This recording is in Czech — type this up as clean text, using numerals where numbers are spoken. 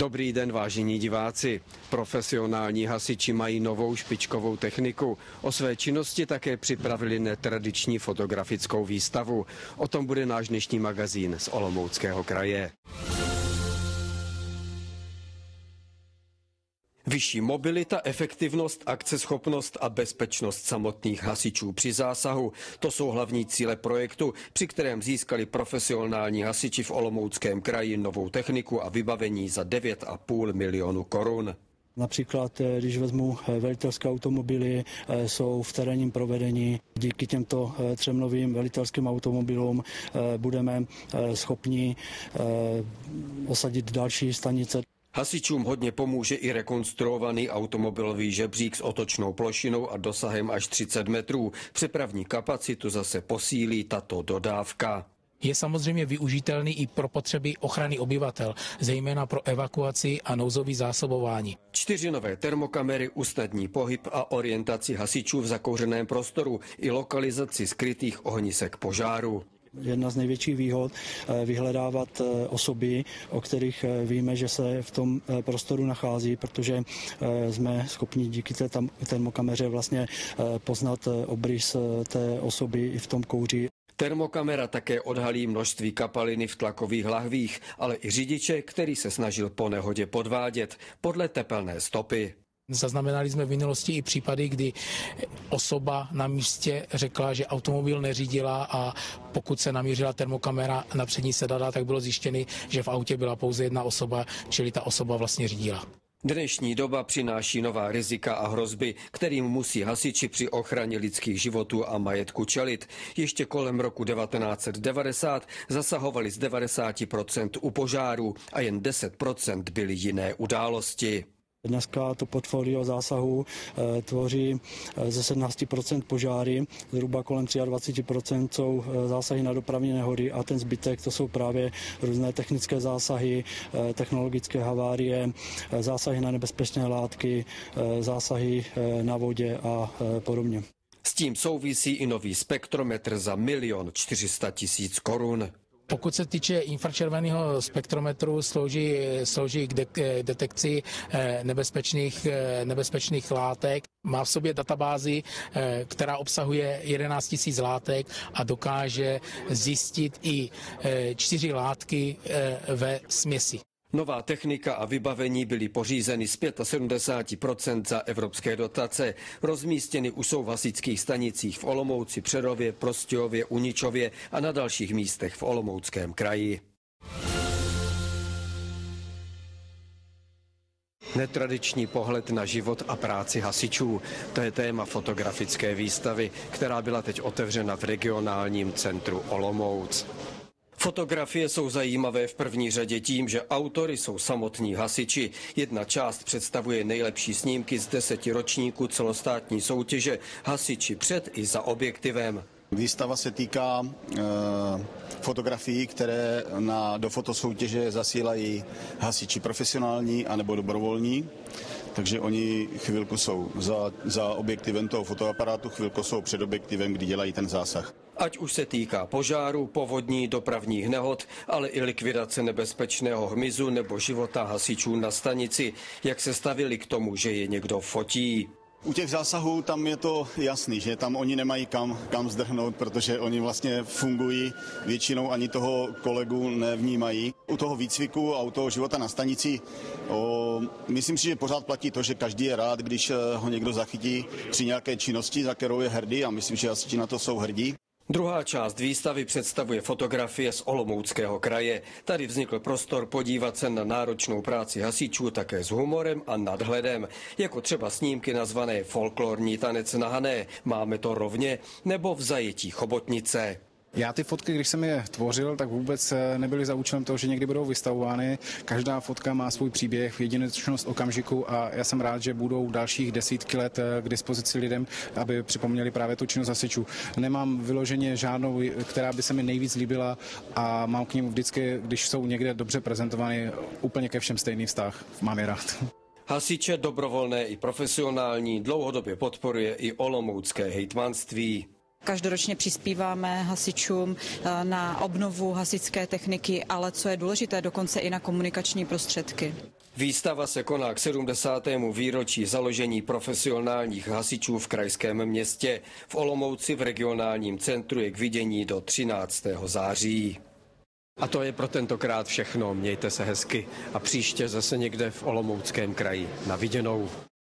Dobrý den, vážení diváci. Profesionální hasiči mají novou špičkovou techniku. O své činnosti také připravili netradiční fotografickou výstavu. O tom bude náš dnešní magazín z Olomouckého kraje. Vyšší mobilita, efektivnost, akceschopnost a bezpečnost samotných hasičů při zásahu. To jsou hlavní cíle projektu, při kterém získali profesionální hasiči v Olomouckém kraji novou techniku a vybavení za 9,5 milionu korun. Například, když vezmu velitelské automobily, jsou v terénním provedení. Díky těmto třem novým velitelským automobilům budeme schopni osadit další stanice. Hasičům hodně pomůže i rekonstruovaný automobilový žebřík s otočnou plošinou a dosahem až 30 metrů. Přepravní kapacitu zase posílí tato dodávka. Je samozřejmě využitelný i pro potřeby ochrany obyvatel, zejména pro evakuaci a nouzové zásobování. 4 nové termokamery usnadní pohyb a orientaci hasičů v zakouřeném prostoru i lokalizaci skrytých ohnisek požáru. Jedna z největších výhod vyhledávat osoby, o kterých víme, že se v tom prostoru nachází, protože jsme schopni díky té termokameře vlastně poznat obrys té osoby i v tom kouři. Termokamera také odhalí množství kapaliny v tlakových lahvích, ale i řidiče, který se snažil po nehodě podvádět podle tepelné stopy. Zaznamenali jsme v minulosti i případy, kdy osoba na místě řekla, že automobil neřídila, a pokud se namířila termokamera na přední sedadla, tak bylo zjištěno, že v autě byla pouze jedna osoba, čili ta osoba vlastně řídila. Dnešní doba přináší nová rizika a hrozby, kterým musí hasiči při ochraně lidských životů a majetku čelit. Ještě kolem roku 1990 zasahovali z 90% u požárů a jen 10% byly jiné události. Dneska to portfolio zásahu tvoří ze 17% požáry, zhruba kolem 23% jsou zásahy na dopravní nehody a ten zbytek to jsou právě různé technické zásahy, technologické havárie, zásahy na nebezpečné látky, zásahy na vodě a podobně. S tím souvisí i nový spektrometr za 1 400 000 korun. Pokud se týče infračerveného spektrometru, slouží k detekci nebezpečných látek. Má v sobě databázi, která obsahuje 11 000 látek a dokáže zjistit i 4 látky ve směsi. Nová technika a vybavení byly pořízeny z 75% za evropské dotace. Rozmístěny už jsou v hasičských stanicích v Olomouci, Přerově, Prostějově, Uničově a na dalších místech v Olomouckém kraji. Netradiční pohled na život a práci hasičů. To je téma fotografické výstavy, která byla teď otevřena v regionálním centru Olomouc. Fotografie jsou zajímavé v první řadě tím, že autory jsou samotní hasiči. Jedna část představuje nejlepší snímky z 10 ročníků celostátní soutěže Hasiči před i za objektivem. Výstava se týká fotografií, které do fotosoutěže zasílají hasiči profesionální anebo dobrovolní. Takže oni chvilku jsou za objektivem toho fotoaparátu, chvilku jsou před objektivem, kdy dělají ten zásah. Ať už se týká požáru, povodní, dopravních nehod, ale i likvidace nebezpečného hmyzu nebo života hasičů na stanici, jak se stavili k tomu, že je někdo fotí. U těch zásahů tam je to jasný, že tam oni nemají kam zdrhnout, protože oni vlastně fungují, většinou ani toho kolegu nevnímají. U toho výcviku a u toho života na stanici myslím si, že pořád platí to, že každý je rád, když ho někdo zachytí při nějaké činnosti, za kterou je hrdý, a myslím, že hasiči na to jsou hrdí. Druhá část výstavy představuje fotografie z Olomouckého kraje. Tady vznikl prostor podívat se na náročnou práci hasičů také s humorem a nadhledem, jako třeba snímky nazvané Folklorní tanec na Hané, Máme to rovně, nebo V zajetí chobotnice. Já ty fotky, když jsem je tvořil, tak vůbec nebyly za účelem toho, že někdy budou vystavovány. Každá fotka má svůj příběh, jedinečnost okamžiku a já jsem rád, že budou dalších desítky let k dispozici lidem, aby připomněli právě tu činnost hasičů. Nemám vyloženě žádnou, která by se mi nejvíc líbila, a mám k nim vždycky, když jsou někde dobře prezentovány, úplně ke všem stejný vztah. Mám je rád. Hasiče dobrovolné i profesionální dlouhodobě podporuje i olomoucké hejtmanství. Každoročně přispíváme hasičům na obnovu hasičské techniky, ale co je důležité, dokonce i na komunikační prostředky. Výstava se koná k 70. výročí založení profesionálních hasičů v krajském městě. V Olomouci v regionálním centru je k vidění do 13. září. A to je pro tentokrát všechno. Mějte se hezky a příště zase někde v Olomouckém kraji. Na viděnou.